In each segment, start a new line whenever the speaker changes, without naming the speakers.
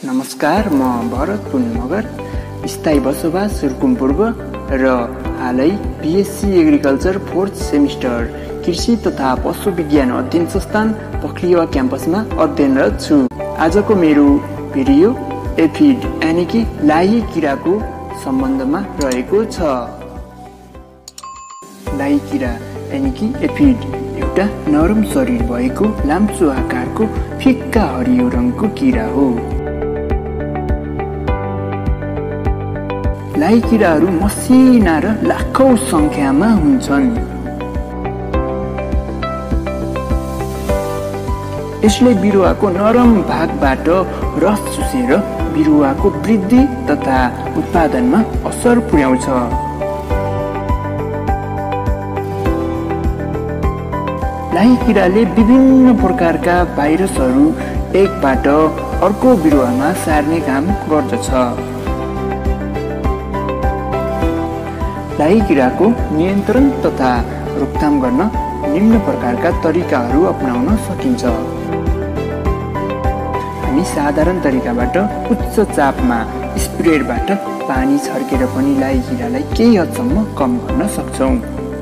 नमस्कार, म भरत पुन मगर, स्थायी बसोबास सुर्कुम पूर्व र हालै बीएससी एग्रिकल्चर 4th सेमिस्टर कृषि तथा पशु विज्ञान अध्ययन संस्थान पखलिवा क्याम्पसमा अध्ययनरत छु। आजको मेरो भिडियो एफिड यानि कि लाही किराको सम्बन्धमा रहेको छ। लाही किरा यानि कि एफिड एउटा नरम शरीर भएको लाम्चो आकारको फिक्का हरियो रङको किरा हो। लाही किराहरू मसिना र लाखौं संख्यामा हुन्छन्। यसले बिरुवाको नरम भागबाट रस चुसेर बिरुवाको वृद्धि तथा उत्पादनमा असर पुर्याउँछ। लाही किराले विभिन्न प्रकारका भाइरसहरू एकबाट अर्को बिरुवामा सार्ने काम गर्दछ। लाही किराको नियन्त्रण तथा रोकथाम गर्न निम्न प्रकारका तरिकाहरू अपनाउन सकिन्छ। हामी साधारण तरिकाबाट उच्च चापमा स्प्रेयरबाट पानी छर्केर पनि लाही किरालाई केही हदसम्म कम गर्न सक्छौँ।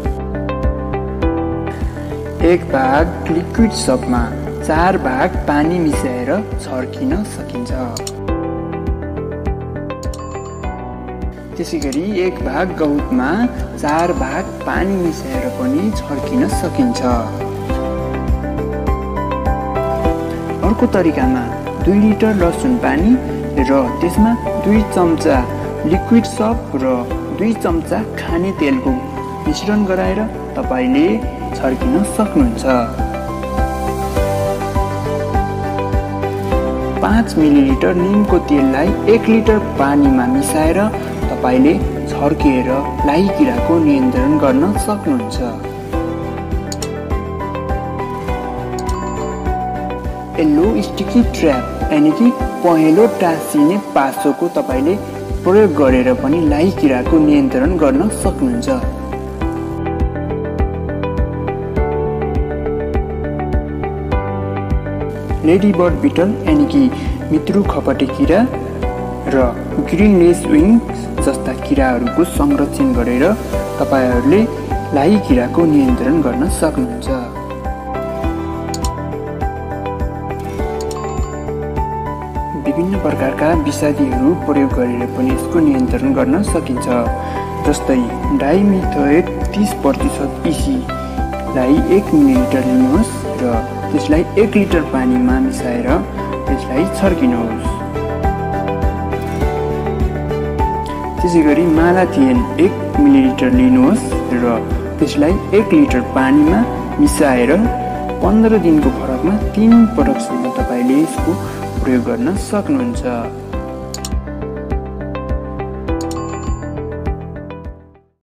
एक भाग लिक्विड सपमा 4 भाग पानी मिसाएर छर्किन सकिन्छ। त्यसैगरी एक भाग गहुँतमा 4 भाग पानी मिसाएर पनि छर्किन सकिन्छ। अर्को तरिकामा 2 लिटर लसुन पानी र त्यसमा 2 चम्चा लिक्विड सप र 2 चम्चा खाने तेलको मिश्रण गराएर तपाईले छर्किन सक्नुहुन्छ। 5 मिलिलिटर निमको तेललाई 1 लिटर पानीमा मिसाएर तपाईले छर्किएर लाही किराको नियन्त्रण गर्न सक्नुहुन्छ। येल्लो स्टिकी ट्र्याप यानि कि पहेँलो टाँसिने पासोको तपाईले प्रयोग गरेर पनि लाही किराको नियन्त्रण गर्न सक्नुहुन्छ। लेडी बर्ड बिटल यानि कि मित्रु खपटे किरा र ग्रीन लेस विङ्स जस्ता किराहरूको संरक्षण गरेर तपाईहरूले लाही किराको नियन्त्रण गर्न सक्नुहुन्छ। विभिन्न प्रकारका विषादीहरू प्रयोग गरेर पनि यसको नियन्त्रण गर्न सकिन्छ। जस्तै डाइमिथोएट 30% इसीलाई 1 मिलिलिटर लिनुहोस् र त्यसलाई 1 लिटर पानीमा मिसाएर त्यसलाई छर्किनुहोस्। त्यसैगरी मालाथियन 1 मिलिलिटर लिनुहोस् र त्यसलाई 1 लिटर पानीमा मिसाएर 15 दिनको फरकमा 3 पटकसम्म तपाईले यसको प्रयोग गर्न सक्नुहुन्छ।